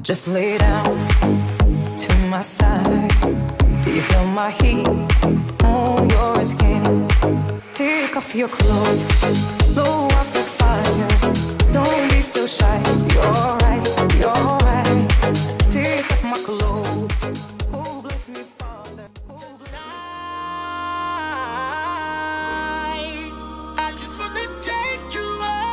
Just lay down to my side. Do you feel my heat on your skin? Take off your clothes, blow up the fire. Don't be so shy. You're right, you're right. Take off my clothes. Oh, bless me, Father. Oh, bless me. I just wanna take you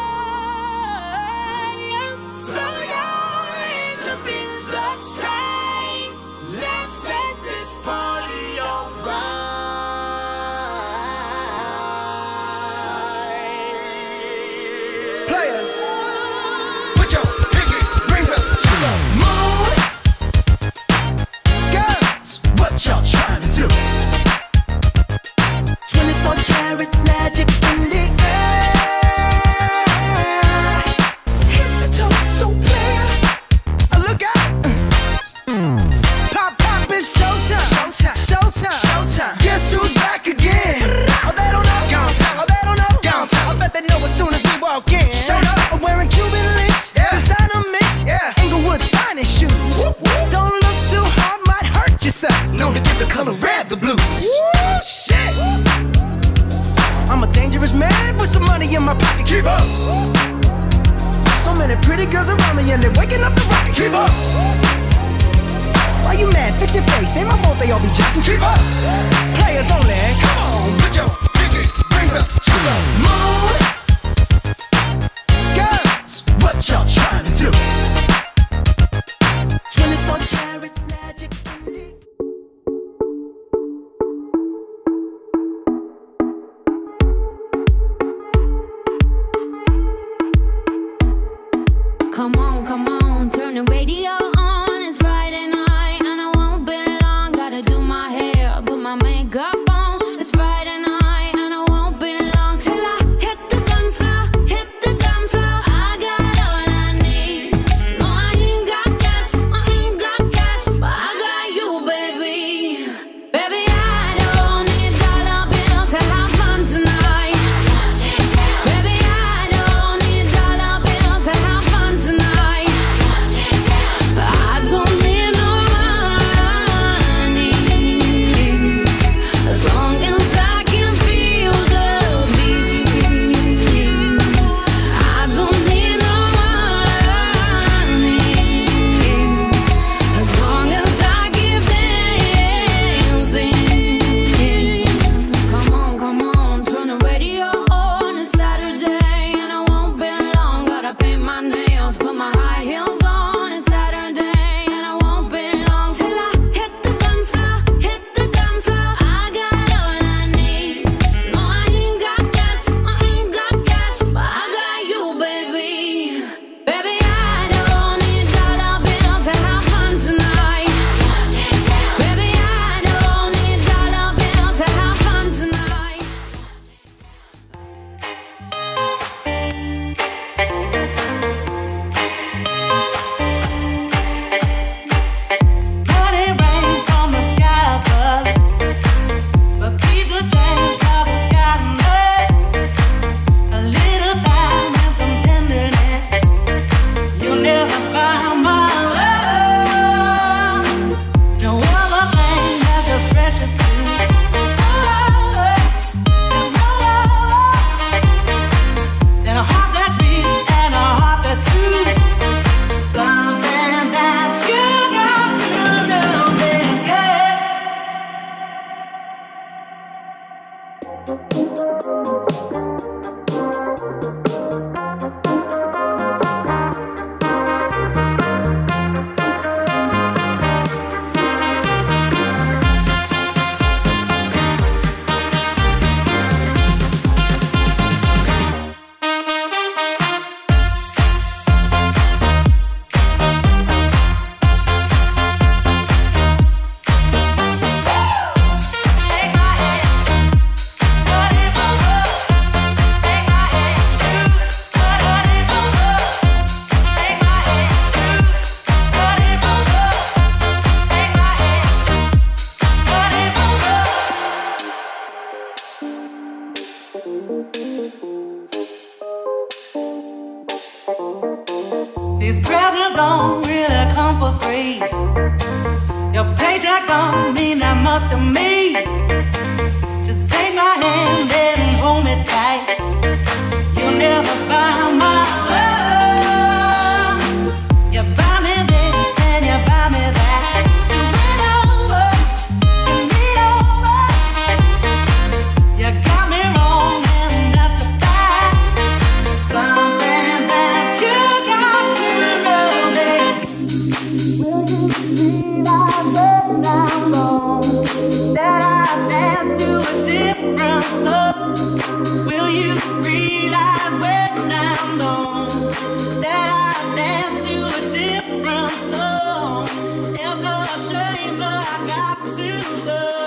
higher. Throw your hands up in the sky. Let's set this party alright. Players, put your pinky rings up to the moon. Girls, what y'all trying to do? 24 karat magic in the air. Head to toe so clear. Look out! Pop, pop, it's showtime. Showtime, showtime, showtime. Guess who's back again? Oh, they don't know. Gone time. Oh, they don't know. Gone time. I bet they know as soon as we walk in. Showed up. I'm wearing Cuban links. Yeah. Designer mix. Yeah. Inglewood's finest shoes. Whoop, whoop. Don't look too hard, might hurt yourself. Known to give the color red the blues. Woo, shit. I'm a dangerous man with some money in my pocket. Keep up. So many pretty girls around me and they're waking up the rocket. Keep up. Why you mad? Fix your face. Ain't my fault they all be jacking. Keep up. Players only. Come on, put your pinky rings up to the moon. Girls, what y'all trying to do? 24 karat magic in the Come on, turn the radio on. It's Friday night and I won't be long. Gotta do my hair, put my makeup on. It's Friday night and I won't be long till I hit the dance floor, hit the dance floor. I got all I need. No, I ain't got cash, but I got you, baby. Baby, I don't need dollar bills to have fun tonight. Baby, I don't need dollar bills to have fun tonight. presents don't really come for free. Your paycheck don't mean that much to me. Just take my hand and hold me tight. You'll never buy my love. You buy me this and you buy me that. So bring over, bring me over. You got me wrong and that's a fact. Something that you got to know this. Will you realize when I'm gone that I dance to a different love? Will you realize when I'm gone that I dance to a different song? It's a shame, but I got to love.